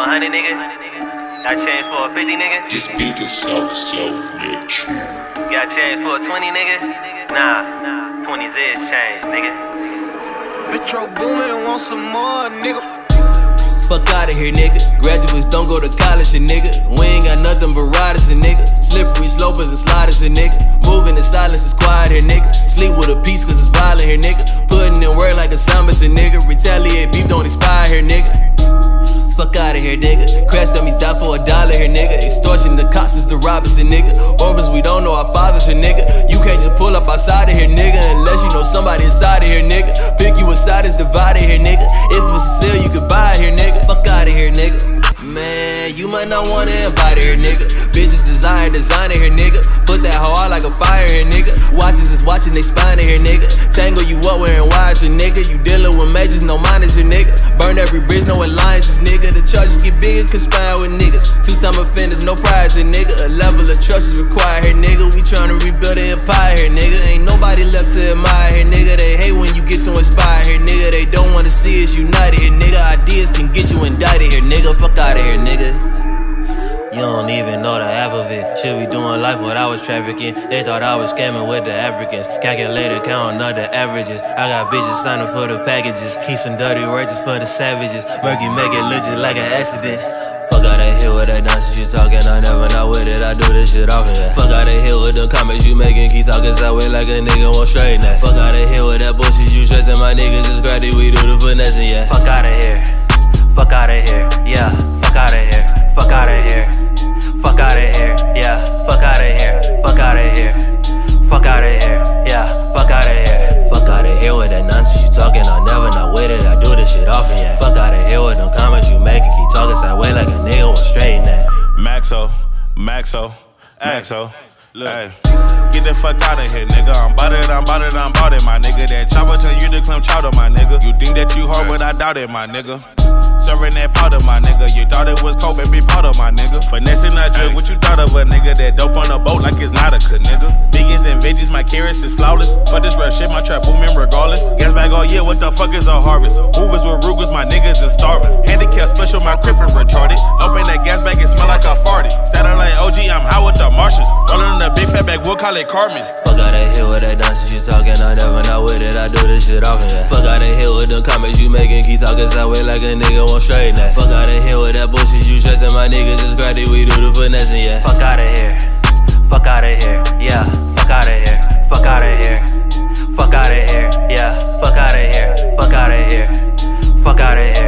100, nigga. Got change for a 50, nigga. This beat is so Metro. Got change for a 20, nigga. Nah, 20's is change, nigga. Metro Boomin want some more, nigga. Fuck out of here, nigga. Graduates don't go to college, and nigga. We ain't got nothing but riders, and nigga. Slippery slopers and sliders, and nigga. Moving in silence is quiet here, nigga. Sleep with a piece cause it's violent here, nigga. Putting in work like a sambas, and nigga. Retaliate, beef don't expire here, nigga. Fuck out of here, nigga. Crash dummies die for $1 here, nigga. Extortion, the cops is the robbers, and nigga. Orphans, we don't know our fathers here, nigga. You can't just pull up outside of here, nigga, unless you know somebody inside of here, nigga. Pick you a side is divided here, nigga. If it was a sale, you could buy it here, nigga. Fuck out of here, nigga. Man, you might not wanna invite her here, nigga. Bitches designer here, nigga. Put that hoe out like a fire here, nigga. Watches is watching they spine here, nigga. Tangle you up wearing wires here, nigga. You dealing with majors, no minors here, nigga. Burn every bridge, no alliances, nigga. The charges get bigger, conspire with niggas. Two-time offenders, no prize here, nigga. A level of trust is required here, nigga. We tryna rebuild an empire here, nigga. Ain't nobody left to admire here, nigga. They hate when you get to inspire here, nigga. They don't wanna see us united here, nigga. Ideas can get you indicted here, nigga. Fuck out of here, nigga. You don't even know the half of it. Should be doing life what I was trafficking. They thought I was scamming with the Africans. Calculator counting up the averages. I got bitches signing for the packages. Keep some dirty words just for the savages. Murky make it look just like an accident. Fuck out of here with that nonsense you talking. I never not with it. I do this shit often. Yeah. Fuck out of here with the comments you making. Keep talking sideways like a nigga won't straighten that. Fuck out of here with that bullshit you stressing. My niggas is grady. We do the finessing, yeah. Fuck out of here. Fuck out of here. Yeah. Fuck out of here. Fuck out of here. Fuck out of here, yeah. Fuck out of here. Fuck out of here. Fuck out of here, yeah. Fuck out of here. Fuck out of here with that nonsense you talking. I never not with it. I do this shit often, yeah. Fuck out of here with them comments you making. Keep talking sideways like a nigga won't straighten that. Maxo, look, ay. Get the fuck out of here, nigga. I'm bout it, my nigga. That chopper turn you to clam chowder, my nigga. You think that you hard, but I doubt it, my nigga. Serving that powder, my nigga. You thought it was coke, baby powder, my nigga. Finessing that drug, what you thought of a nigga? That dope on a boat like it's not a cut, nigga. Vegans and veggies, my carrots is flawless. Fuck this rap shit, my trap booming regardless. Gas bag all year, what the fuck is a harvest? Hoovers with Rugers, my niggas is starving. Handicap special, my crippin' retarded. Open that gas bag, it smell like I farted. Satellite OG, I'm high with the Martians. Rollin' in a big fat bag, we'll call it Carmen. Fuck out of here with that nonsense you talking. I never not with it. I do this shit often, yeah. Fuck out of here with them comments you making. Keep talking sideways like a nigga won't straighten that. Fuck out of here with that bullshit you stressing. My niggas is grady. We do the finessing, yeah. Fuck out of here. Fuck out of here, yeah. Fuck out of here. Fuck out of here. Fuck out of here, yeah. Fuck out of here. Fuck out of here. Fuck out of here.